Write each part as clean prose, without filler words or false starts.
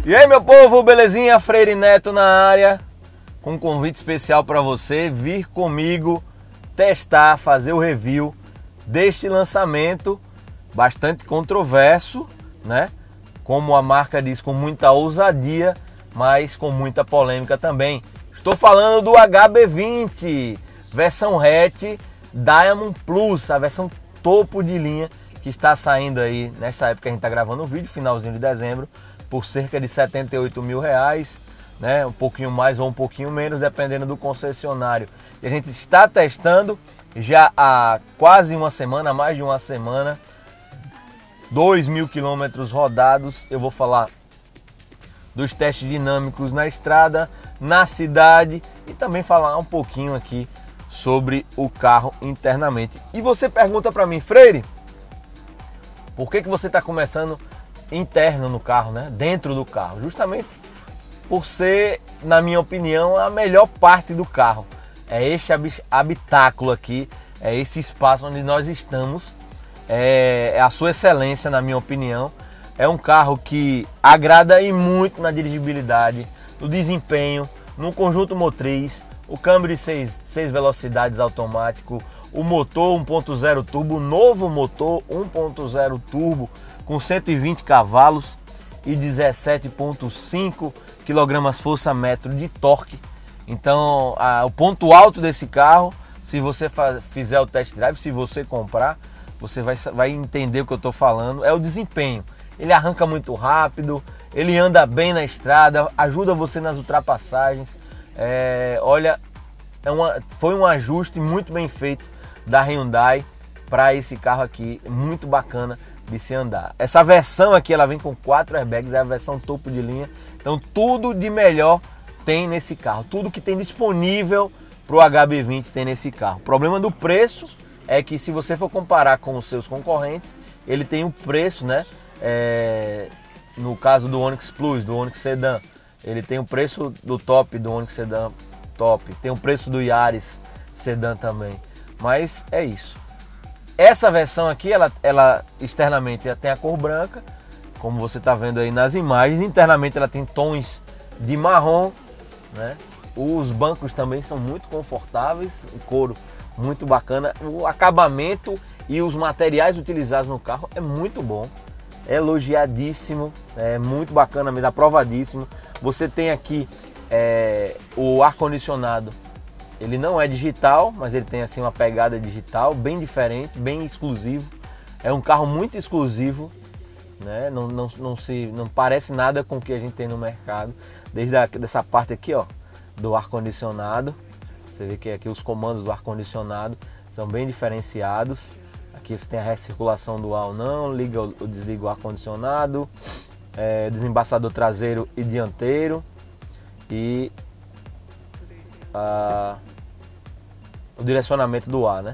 E aí, meu povo, belezinha? Freire Neto na área, com um convite especial para você vir comigo testar, fazer o review deste lançamento bastante controverso, né? Como a marca diz, com muita ousadia, mas com muita polêmica também. Estou falando do HB20, versão hatch Diamond Plus, a versão topo de linha que está saindo aí nessa época que a gente está gravando o vídeo, finalzinho de dezembro, por cerca de R$78 mil, né? Um pouquinho mais ou um pouquinho menos, dependendo do concessionário. E a gente está testando já há quase uma semana, mais de uma semana, 2.000 quilômetros rodados. Eu vou falar dos testes dinâmicos na estrada, na cidade e também falar um pouquinho aqui sobre o carro internamente. E você pergunta para mim, Freire, por que você está começando interno no carro, né? Dentro do carro? Justamente por ser, na minha opinião, a melhor parte do carro. É este habitáculo aqui, é esse espaço onde nós estamos, é a sua excelência, na minha opinião. É um carro que agrada e muito na dirigibilidade, no desempenho, no conjunto motriz, o câmbio de 6 velocidades automático, o motor 1.0 turbo, novo motor 1.0 turbo com 120 cavalos e 17.5 kgfm de torque. Então, o ponto alto desse carro, se você fizer o test drive, se você comprar, você vai entender o que eu estou falando, é o desempenho. Ele arranca muito rápido, ele anda bem na estrada, ajuda você nas ultrapassagens. Olha, foi um ajuste muito bem feito da Hyundai para esse carro aqui, muito bacana de se andar. Essa versão aqui, ela vem com 4 airbags, é a versão topo de linha. Então tudo de melhor tem nesse carro, tudo que tem disponível para o HB20 tem nesse carro. O problema do preço é que, se você for comparar com os seus concorrentes, ele tem um preço, né? No caso do Onix Plus, do Onix Sedan, ele tem o preço do top do Onix Sedan top, tem o preço do Yaris Sedan também. Mas é isso. Essa versão aqui, ela externamente tem a cor branca, como você está vendo aí nas imagens. Internamente ela tem tons de marrom, né? Os bancos também são muito confortáveis, o couro muito bacana. O acabamento e os materiais utilizados no carro é muito bom, é elogiadíssimo, é muito bacana mesmo, aprovadíssimo. Você tem aqui o ar-condicionado. Ele não é digital, mas ele tem assim uma pegada digital bem diferente, bem exclusivo. É um carro muito exclusivo, né? Não parece nada com o que a gente tem no mercado. Desde dessa parte aqui, ó, do ar-condicionado. Você vê que aqui os comandos do ar-condicionado são bem diferenciados. Aqui você tem a recirculação do ar, não liga ou desliga o ar-condicionado, desembaçador traseiro e dianteiro e o direcionamento do ar, né?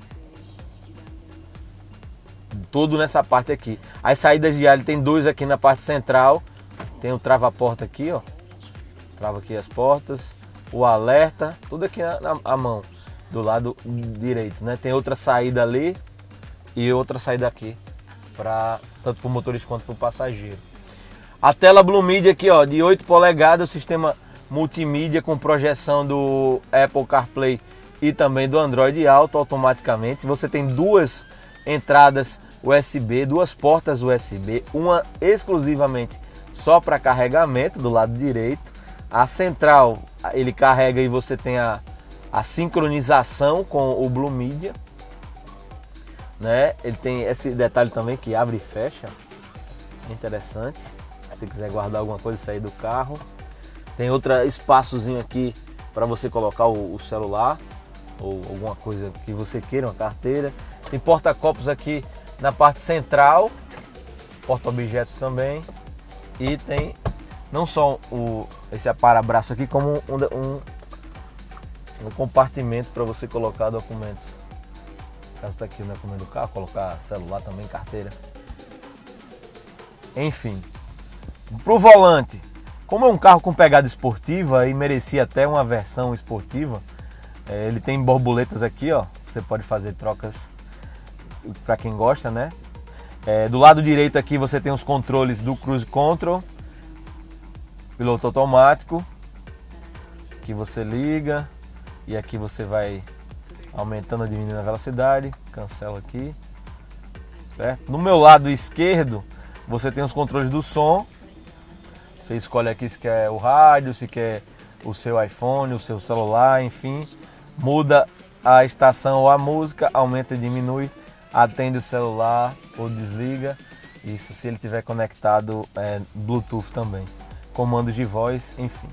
Tudo nessa parte aqui. As saídas de ar, ele tem 2 aqui na parte central. Tem o trava-porta aqui, ó. Trava aqui as portas. O alerta, tudo aqui na mão, do lado direito, né? Tem outra saída ali e outra saída aqui, tanto para o motorista quanto para o passageiro. A tela Blue Media aqui, ó, de 8 polegadas, o sistema multimídia com projeção do Apple CarPlay e também do Android Auto automaticamente. Você tem 2 entradas USB, 2 portas USB, uma exclusivamente só para carregamento do lado direito. A central, ele carrega e você tem a sincronização com o Blue Media, né? Ele tem esse detalhe também que abre e fecha, interessante. Se quiser guardar alguma coisa e sair do carro. Tem outro espaçozinho aqui para você colocar o celular ou alguma coisa que você queira, uma carteira. Tem porta-copos aqui na parte central, porta-objetos também. E tem não só esse aparabraço aqui, como um compartimento para você colocar documentos. Caso está aqui o documento do carro, colocar celular também, carteira. Enfim, para o volante. Como é um carro com pegada esportiva e merecia até uma versão esportiva, ele tem borboletas aqui, ó. Você pode fazer trocas para quem gosta, né? Do lado direito aqui você tem os controles do Cruise Control. piloto automático, que você liga e aqui você vai aumentando ou diminuindo a velocidade. Cancela aqui, certo? No meu lado esquerdo você tem os controles do som. Você escolhe aqui se quer o rádio, se quer o seu iPhone, o seu celular, enfim. Muda a estação ou a música, aumenta e diminui, atende o celular ou desliga. Isso se ele tiver conectado Bluetooth também. Comandos de voz, enfim.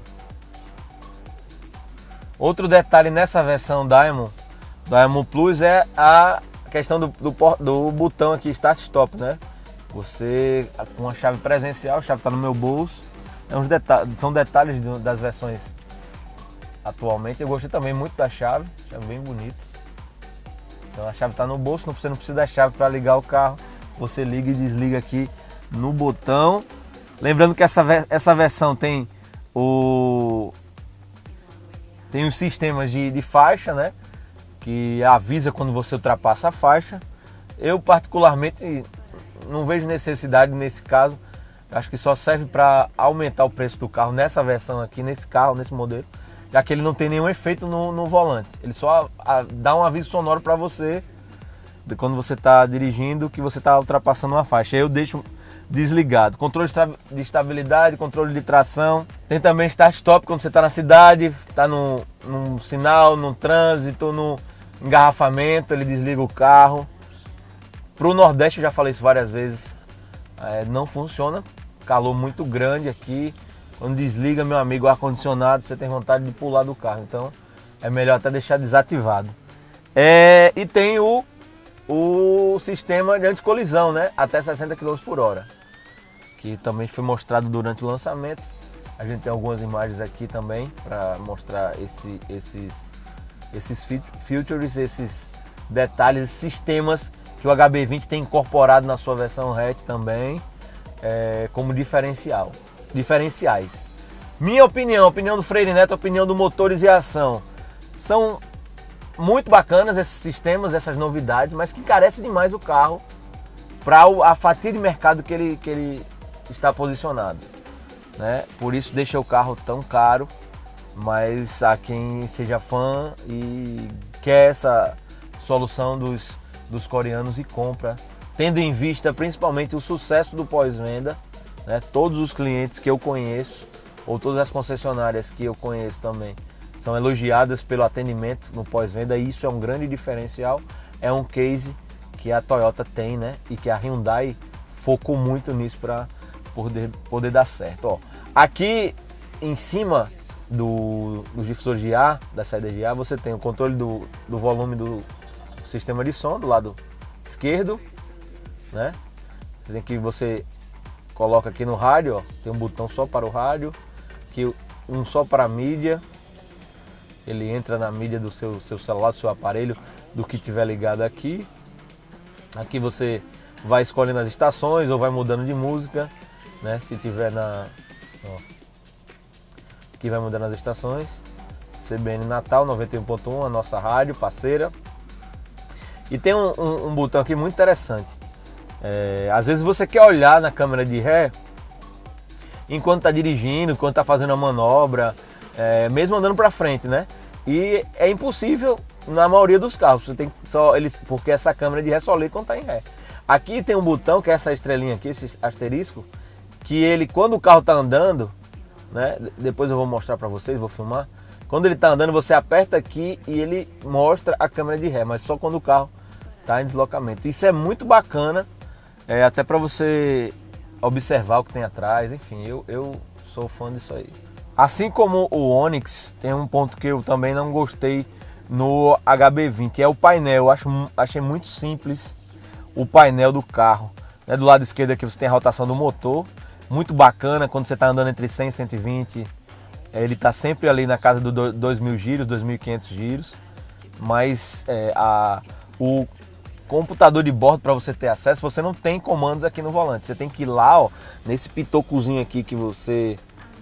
Outro detalhe nessa versão Diamond Plus é a questão do botão aqui Start Stop, né? Você com a chave presencial, a chave está no meu bolso. São detalhes das versões atualmente. Eu gostei também muito da chave bem bonita. Então a chave está no bolso, você não precisa da chave para ligar o carro. Você liga e desliga aqui no botão. Lembrando que essa versão tem os sistemas de faixa, né? Que avisa quando você ultrapassa a faixa. Eu particularmente não vejo necessidade nesse caso. Acho que só serve para aumentar o preço do carro nessa versão aqui, nesse modelo, já que ele não tem nenhum efeito no volante. Ele só dá um aviso sonoro para você de quando você está dirigindo que você está ultrapassando uma faixa. Aí eu deixo desligado. Controle de estabilidade, controle de tração. Tem também Start Stop quando você está na cidade, está num sinal, num trânsito, no engarrafamento, ele desliga o carro. Para o Nordeste, eu já falei isso várias vezes, não funciona. Calor muito grande aqui. Quando desliga, meu amigo, o ar-condicionado, você tem vontade de pular do carro. Então é melhor até deixar desativado. E tem o sistema de anticolisão, né? Até 60 km por hora. Que também foi mostrado durante o lançamento. A gente tem algumas imagens aqui também para mostrar esses features, esses detalhes, esses sistemas que o HB20 tem incorporado na sua versão hatch também, como diferenciais. Minha opinião, a opinião do Freire Neto, a opinião do Motores e Ação, são muito bacanas esses sistemas, essas novidades, mas que encarece demais o carro para a fatia de mercado que ele está posicionado, né? Por isso deixa o carro tão caro, mas a quem seja fã e quer essa solução dos coreanos e compra, tendo em vista principalmente o sucesso do pós-venda, né? Todos os clientes que eu conheço, ou todas as concessionárias que eu conheço também, são elogiadas pelo atendimento no pós-venda, e isso é um grande diferencial, é um case que a Toyota tem, né? E que a Hyundai focou muito nisso para poder dar certo. Ó, aqui em cima dos difusores de ar, da saída de ar, você tem o controle do volume do sistema de som do lado esquerdo, né? Você coloca aqui no rádio, ó, tem um botão só para o rádio, um só para a mídia. Ele entra na mídia do seu celular, do seu aparelho, do que tiver ligado aqui. Aqui você vai escolhendo as estações ou vai mudando de música, né? Se tiver aqui vai mudando as estações. CBN Natal 91.1, a nossa rádio parceira. E tem um botão aqui muito interessante. Às vezes você quer olhar na câmera de ré enquanto está dirigindo, enquanto está fazendo a manobra, mesmo andando para frente, né? E é impossível na maioria dos carros. Você tem porque essa câmera de ré só lê quando está em ré. Aqui tem um botão que é essa estrelinha aqui, esse asterisco, que ele, quando o carro está andando, né? Depois eu vou mostrar para vocês, vou filmar. Quando ele está andando, você aperta aqui e ele mostra a câmera de ré, mas só quando o carro está em deslocamento. Isso é muito bacana, até para você observar o que tem atrás. Enfim, eu sou fã disso aí. Assim como o Onix, tem um ponto que eu também não gostei no HB20, é o painel. Eu achei muito simples o painel do carro, né? Do lado esquerdo aqui você tem a rotação do motor, muito bacana quando você está andando entre 100 e 120. Ele está sempre ali na casa dos 2.000 giros, 2.500 giros, mas o computador de bordo, para você ter acesso, você não tem comandos aqui no volante. Você tem que ir lá, ó, nesse pitocozinho aqui que você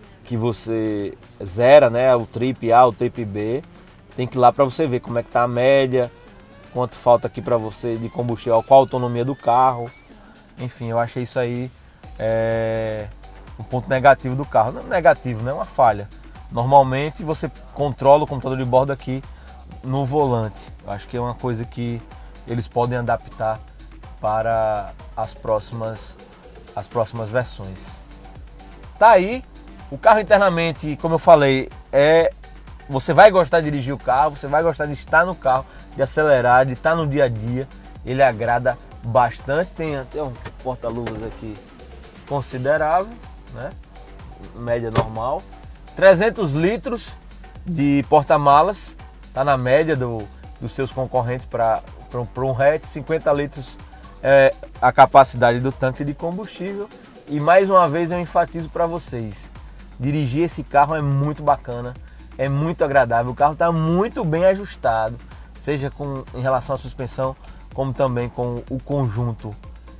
zera, né, o trip A, o trip B. Tem que ir lá para você ver como é que tá a média, quanto falta aqui para você de combustível, qual a autonomia do carro. Enfim, eu achei isso aí um ponto negativo do carro. Não é negativo, não é uma falha. Normalmente você controla o computador de bordo aqui no volante. Eu acho que é uma coisa que eles podem adaptar para as próximas versões. Tá aí, o carro internamente, como eu falei, você vai gostar de dirigir o carro, você vai gostar de estar no carro, de acelerar, de estar no dia a dia. Ele agrada bastante, tem até um porta-luvas aqui considerável, né? Média normal. 300 litros de porta-malas, tá na média dos seus concorrentes para um hatch. 50 litros é a capacidade do tanque de combustível. E mais uma vez eu enfatizo para vocês, dirigir esse carro é muito bacana, é muito agradável, o carro está muito bem ajustado, seja em relação à suspensão, como também com o conjunto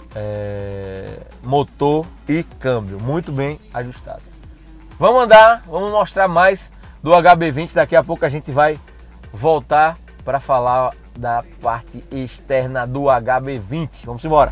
motor e câmbio, muito bem ajustado. Vamos andar, vamos mostrar mais do HB20, daqui a pouco a gente vai voltar para falar da parte externa do HB20. Vamos embora!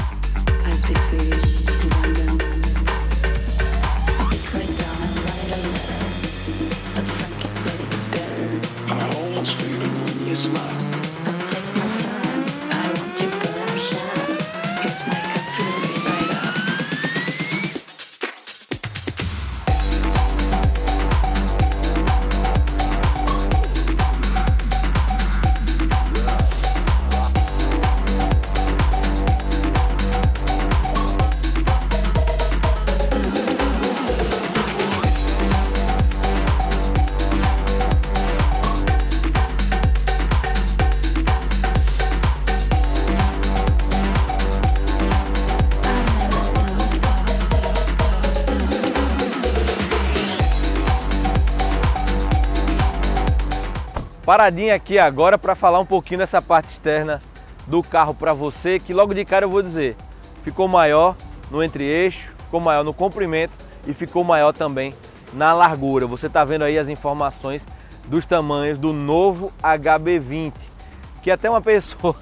Paradinha aqui agora para falar um pouquinho dessa parte externa do carro para você, que logo de cara eu vou dizer, ficou maior no entre-eixo, ficou maior no comprimento e ficou maior também na largura. Você está vendo aí as informações dos tamanhos do novo HB20, que até uma pessoa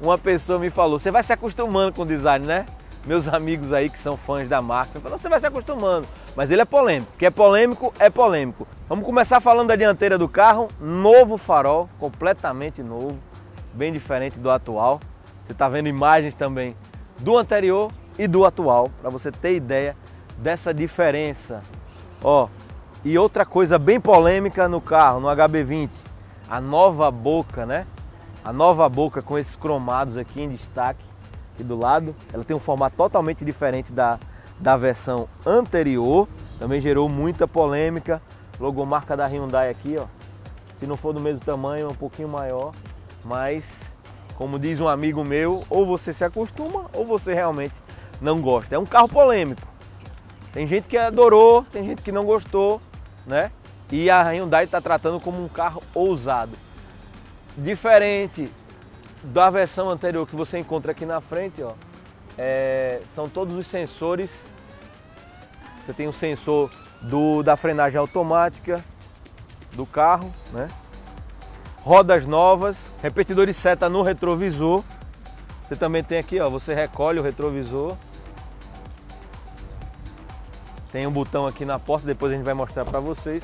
me falou, você vai se acostumando com o design, né? Meus amigos aí que são fãs da marca, você vai se acostumando, mas ele é polêmico, que é polêmico, é polêmico. Vamos começar falando da dianteira do carro, novo farol, completamente novo, bem diferente do atual. Você está vendo imagens também do anterior e do atual, para você ter ideia dessa diferença. Ó, e outra coisa bem polêmica no carro, no HB20, a nova boca, né? A nova boca com esses cromados aqui em destaque, aqui do lado. Ela tem um formato totalmente diferente da versão anterior, também gerou muita polêmica. Logomarca da Hyundai aqui, ó. Se não for do mesmo tamanho, é um pouquinho maior, mas como diz um amigo meu, ou você se acostuma ou você realmente não gosta. É um carro polêmico. Tem gente que adorou, tem gente que não gostou, né? E a Hyundai está tratando como um carro ousado. Diferente da versão anterior que você encontra aqui na frente, ó, são todos os sensores. Você tem o sensor da frenagem automática do carro, né? Rodas novas, repetidor de seta no retrovisor. Você também tem aqui, ó, você recolhe o retrovisor. Tem um botão aqui na porta, depois a gente vai mostrar para vocês.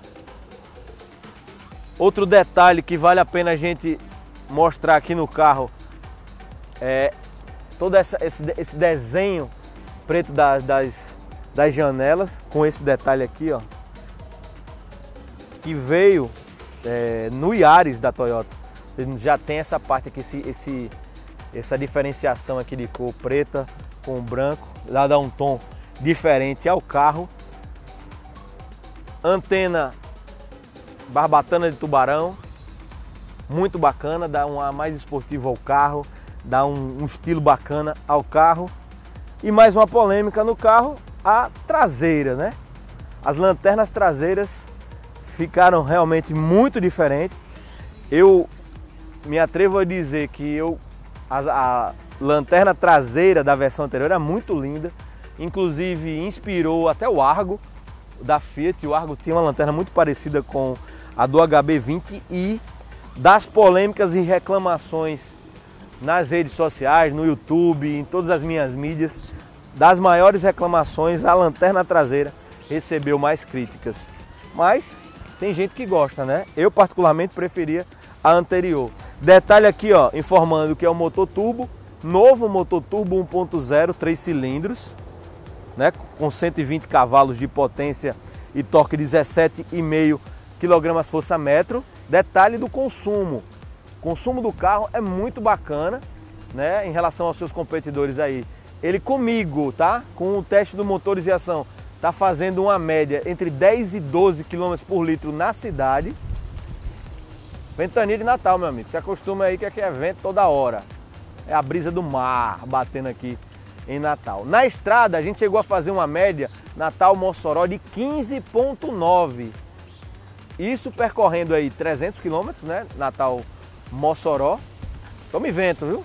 Outro detalhe que vale a pena a gente mostrar aqui no carro é todo esse desenho preto das janelas, com esse detalhe aqui, ó, que veio no Yaris da Toyota. Você já tem essa parte aqui, essa diferenciação aqui de cor preta com branco, lá dá um tom diferente ao carro. Antena barbatana de tubarão, muito bacana, dá um ar mais esportivo ao carro, dá um estilo bacana ao carro. E mais uma polêmica no carro, a traseira, né? As lanternas traseiras ficaram realmente muito diferentes. Eu me atrevo a dizer que a lanterna traseira da versão anterior era muito linda, inclusive inspirou até o Argo da Fiat. O Argo tinha uma lanterna muito parecida com a do HB20, e das polêmicas e reclamações nas redes sociais, no YouTube, em todas as minhas mídias, das maiores reclamações, a lanterna traseira recebeu mais críticas. Mas tem gente que gosta, né? Eu particularmente preferia a anterior. Detalhe aqui, ó, informando que é o motor turbo, novo motor turbo 1.0, 3 cilindros, né? Com 120 cavalos de potência e torque 17,5 kgfm. Detalhe do consumo. O consumo do carro é muito bacana, né? Em relação aos seus competidores aí. Ele comigo, tá? Com o teste do motorização, tá fazendo uma média entre 10 e 12 km por litro na cidade. Ventania de Natal, meu amigo. Se acostuma aí que aqui é vento toda hora. É a brisa do mar batendo aqui em Natal. Na estrada a gente chegou a fazer uma média Natal-Mossoró de 15,9. Isso percorrendo aí 300 km, né? Natal-Mossoró. Tome vento, viu?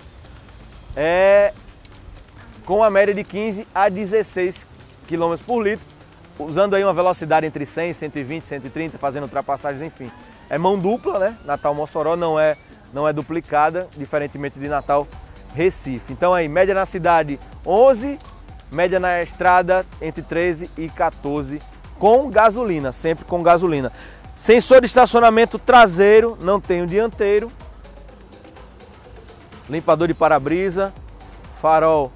Com a média de 15 a 16 km por litro, usando aí uma velocidade entre 100, 120, 130, fazendo ultrapassagens, enfim. É mão dupla, né? Natal-Mossoró não é duplicada, diferentemente de Natal-Recife. Então aí, média na cidade 11, média na estrada entre 13 e 14, com gasolina, sempre com gasolina. Sensor de estacionamento traseiro, não tem o dianteiro. Limpador de para-brisa, farol,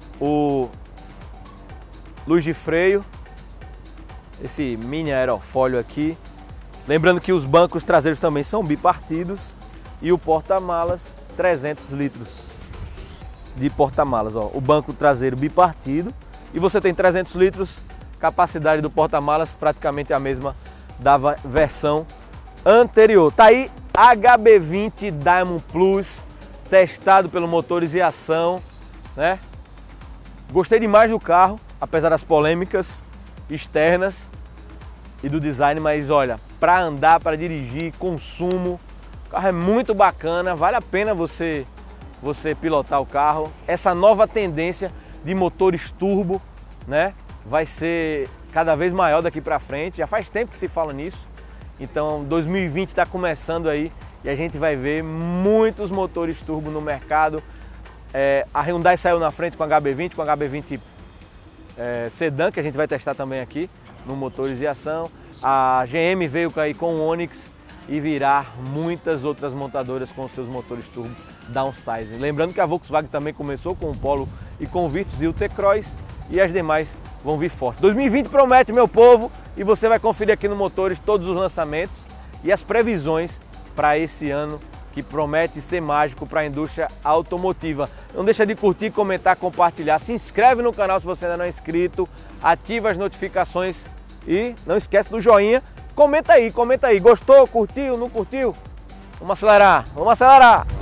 luz de freio, esse mini aerofólio aqui. Lembrando que os bancos traseiros também são bipartidos e o porta-malas 300 litros de porta-malas. O banco traseiro bipartido e você tem 300 litros, capacidade do porta-malas praticamente a mesma da versão anterior. Tá aí HB20 Diamond Plus, testado pelo Motores e Ação, né? Gostei demais do carro, apesar das polêmicas externas e do design, mas olha, para andar, para dirigir, consumo, o carro é muito bacana, vale a pena você pilotar o carro. Essa nova tendência de motores turbo, né, vai ser cada vez maior daqui para frente. Já faz tempo que se fala nisso. Então 2020 está começando aí e a gente vai ver muitos motores turbo no mercado. A Hyundai saiu na frente com a HB20, com a HB20 Sedan, que a gente vai testar também aqui no Motores e Ação. A GM veio aí com o Onix e virá muitas outras montadoras com seus motores turbo downsizing. Lembrando que a Volkswagen também começou com o Polo e com o Virtus e o T-Cross, e as demais vão vir forte. 2020 promete, meu povo, e você vai conferir aqui no Motores todos os lançamentos e as previsões para esse ano, que promete ser mágico para a indústria automotiva. Não deixa de curtir, comentar, compartilhar, se inscreve no canal se você ainda não é inscrito, ativa as notificações e não esquece do joinha. Comenta aí, gostou, curtiu, não curtiu? Vamos acelerar, vamos acelerar!